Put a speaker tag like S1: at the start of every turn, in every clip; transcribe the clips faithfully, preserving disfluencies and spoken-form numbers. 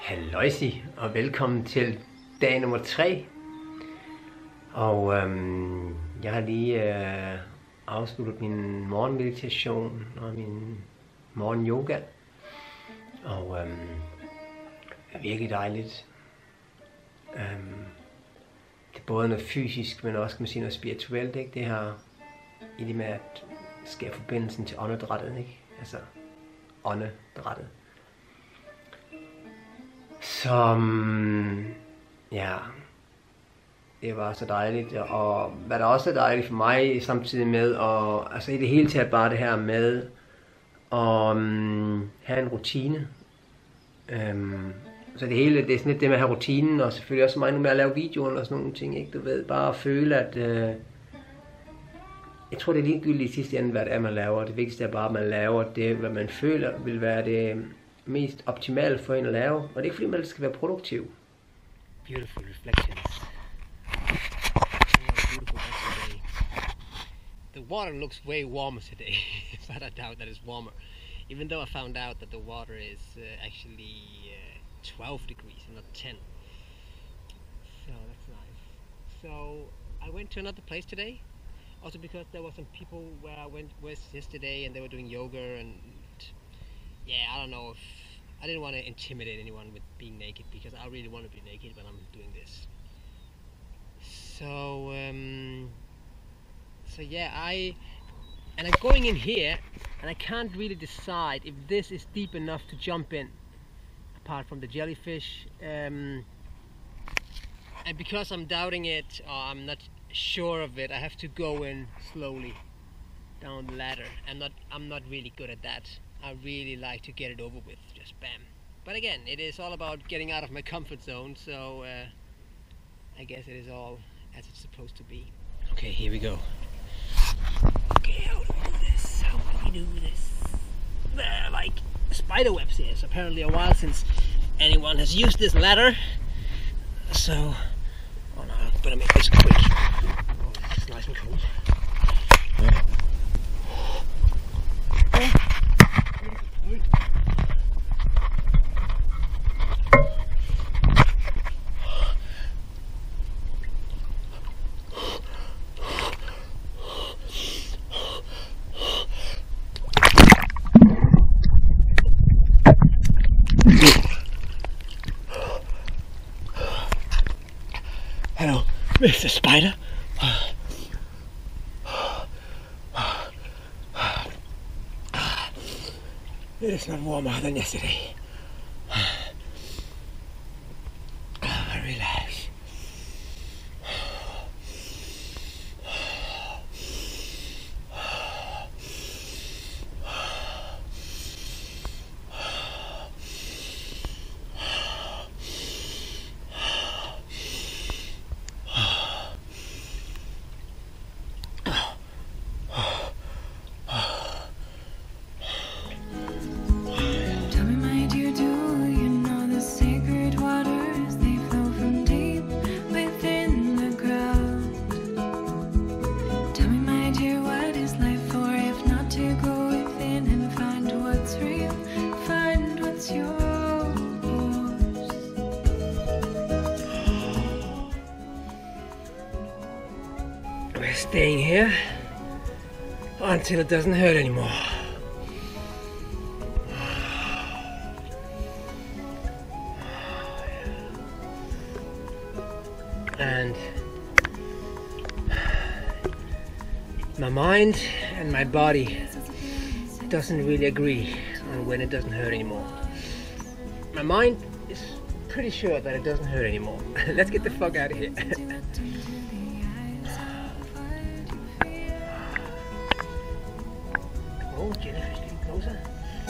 S1: Halløjsi, og velkommen til dag nummer tre. Og øhm, jeg har lige øh, afsluttet min morgenmeditation og min morgen yoga. Og øhm, det er virkelig dejligt. Øhm, det er både noget fysisk, men også kan man sige noget spirituelt, ikke? Det her i det med at skabe forbindelsen til åndedrættet, ikke? Altså åndedrættet. Som, ja, det var så dejligt, og hvad der også er dejligt for mig samtidig med, og altså i det hele taget bare det her med at um, have en rutine. Um, så det hele, det er sådan lidt det med at have rutinen, og selvfølgelig også mig nu med at lave videoer og sådan nogle ting, ikke? Du ved, bare at føle, at uh, jeg tror det er ligegyldigt i sidste ende, hvad det er man laver. Det vigtigste er bare, at man laver det, hvad man føler vil være det mest optimalt for en at lave, og det er ikke fordi man skal være produktiv. Beautiful reflections.
S2: The water looks way warmer today, but I doubt that it's warmer. Even though I found out that the water is uh, actually uh, twelve degrees and not ten. So that's nice. So I went to another place today, also because there were some people where I went with yesterday and they were doing yoga, and yeah, I don't know if I didn't want to intimidate anyone with being naked, because I really want to be naked when I'm doing this. So um, so yeah, I and I'm going in here and I can't really decide if this is deep enough to jump in, apart from the jellyfish, um, and because I'm doubting it, or I'm not sure of it, I have to go in slowly down the ladder. I'm not I'm not really good at that. I really like to get it over with, just bam. But again, it is all about getting out of my comfort zone, so uh, I guess it is all as it's supposed to be. Okay, here we go. Okay, how do we do this? How do we do this? Uh, like spider webs here. It's apparently a while since anyone has used this ladder, so oh no, I better make this quick. Oh, it's nice and cold. Hello, Mister Spider. It is not warmer than yesterday. Relax. We're staying here until it doesn't hurt anymore. And my mind and my body doesn't really agree on when it doesn't hurt anymore. My mind is pretty sure that it doesn't hurt anymore. Let's get the fuck out of here. Oh, jellyfish getting closer.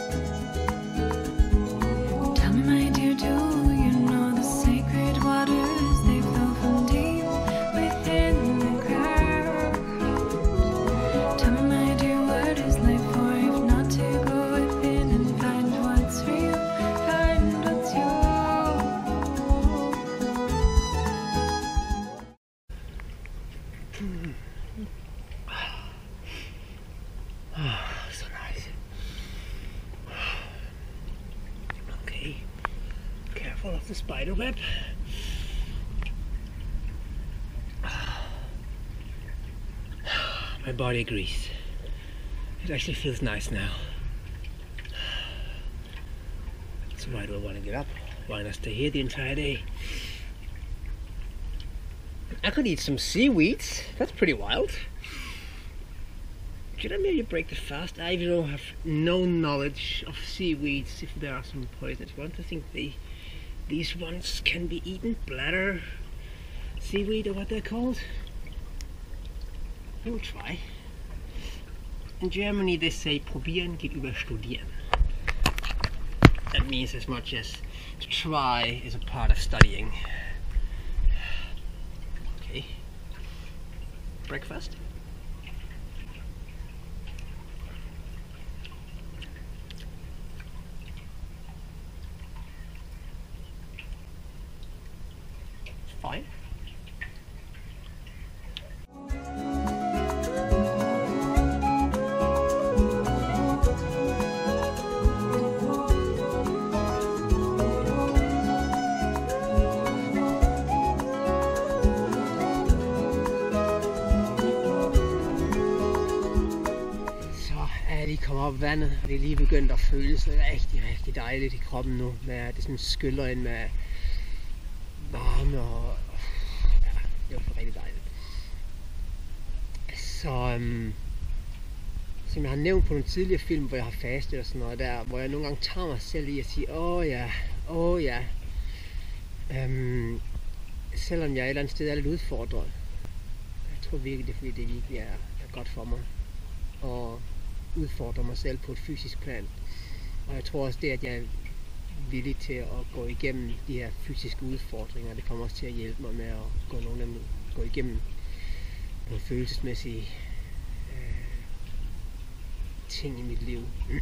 S3: Tell me, my dear, do you know the sacred waters? They flow from deep within the ground. Tell me, my dear, what is life for if not to go within and find what's real, find what's yours.
S2: Oh, so nice. careful of the spider web. My body agrees. It actually feels nice now. So why do I want to get up? Why not stay here the entire day? I could eat some seaweeds. That's pretty wild. Should I maybe break the fast? I don't have no knowledge of seaweeds, if there are some poisonous ones. I think they, these ones can be eaten. Bladder seaweed, or what they're called. I will try. In Germany they say probieren geht über studieren. That means as much as to try is a part of studying. Okay. Breakfast. Fine. Kommer op vandet, og det er lige begyndt at føles rigtig, rigtig dejligt i kroppen nu. Med, det sådan skyller ind med varme, og ja, det var rigtig dejligt. Så øhm, som jeg har nævnt på nogle tidligere film, hvor jeg har fastet og sådan noget der, hvor jeg nogle gange tager mig selv i at sige, åh ja, åh ja. Øhm, selvom jeg et eller andet sted er lidt udfordret. Jeg tror virkelig, det er fordi det virkelig er, er godt for mig. Og udfordre mig selv på et fysisk plan. Og jeg tror også det, at jeg er villig til at gå igennem de her fysiske udfordringer, det kommer også til at hjælpe mig med at gå, nogle af dem, gå igennem nogle følelsesmæssige øh, ting i mit liv.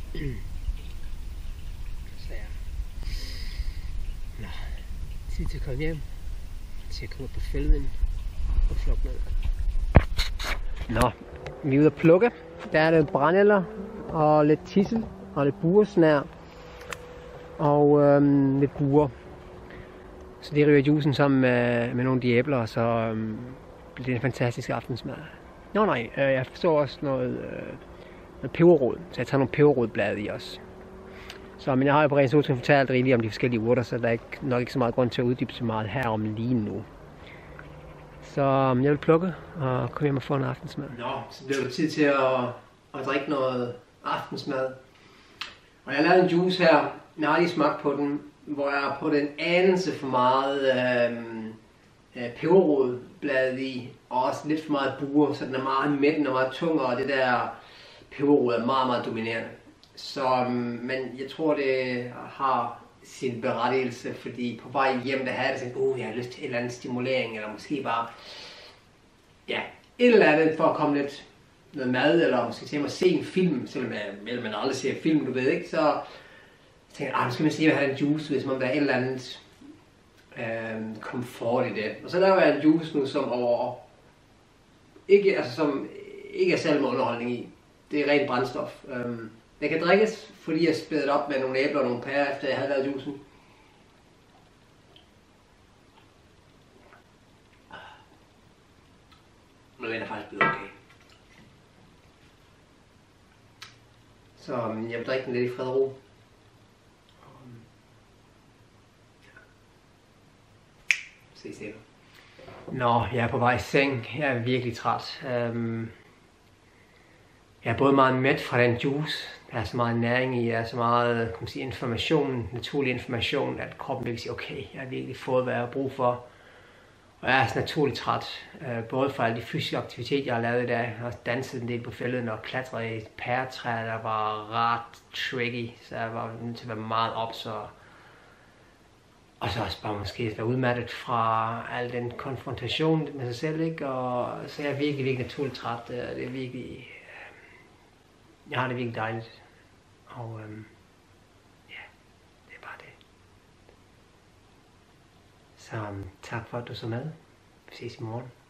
S2: Så ja. Nå, tid til at komme hjem, til at komme ud på fælden og plukke noget. Nå, vi er ude at plukke. Der er lidt brændeller og lidt tissel og lidt buresnær og øhm, lidt buer. Så det ryger juicen sammen med, med nogle af de æbler, og så øhm, bliver det en fantastisk aftensmad. Nå nej, øh, jeg så også noget, øh, noget peberrod, så jeg tager nogle peberrodblade i også. Så, men jeg har jo på Ren Solskin fortalt rigeligt om de forskellige urter, så der er ikke, nok ikke så meget grund til at uddybe så meget herom lige nu. Så um, jeg vil plukke og komme hjem og få en aftensmad. Nå, så bliver det tid til at, at drikke noget aftensmad. Og jeg har lavet en juice her. Jeg har lige smagt på den, hvor jeg har puttet en anelse for meget øhm, øh, peberrodblad i, og også lidt for meget buer, så den er meget mættende og meget tung, og det der peberrod er meget, meget dominerende. Så, um, men jeg tror, det har sin berettigelse, fordi på vej hjem, der havde jeg sådan, uh, jeg har lyst til en eller anden stimulering, eller måske bare, ja, et eller andet for at komme lidt noget mad, eller måske til at se en film, selvom man, man aldrig ser film, du ved ikke, så jeg tænkte jeg, nu skal man se, at have en juice, hvis man der er et eller andet øh, komfort i det. Og så laver jeg en juice nu, som over, ikke, altså, som ikke er særlig med underholdning i. Det er rent brændstof. Um, den kan drikkes, fordi jeg spædede op med nogle æbler og nogle pærer, efter jeg havde lavet juicen. Men den er faktisk blevet okay. Så um, jeg vil drikke den lidt i fred og ro. Um, ja. Ses senere. Nå, jeg er på vej i seng. Jeg er virkelig træt. Um, jeg er både meget mæt fra den juice. Der er så meget næring i, der er så meget kan man sige, information, naturlig information, at kroppen vil sige, okay, jeg har virkelig fået, hvad jeg har brug for. Og jeg er så naturligt træt, øh, både for alle de fysiske aktiviteter, jeg har lavet i dag. Jeg har også danset en del på fælden og klatret i et pæretræ, der var ret tricky, så jeg var nødt til at være meget op, så og så også bare måske være udmattet fra al den konfrontation med sig selv, ikke? Og så er jeg virkelig, virkelig naturligt træt. Det er virkelig, jeg har det virkelig dejligt. Og øhm, ja, det er bare det. Så um, tak for at du så med. Vi ses i morgen.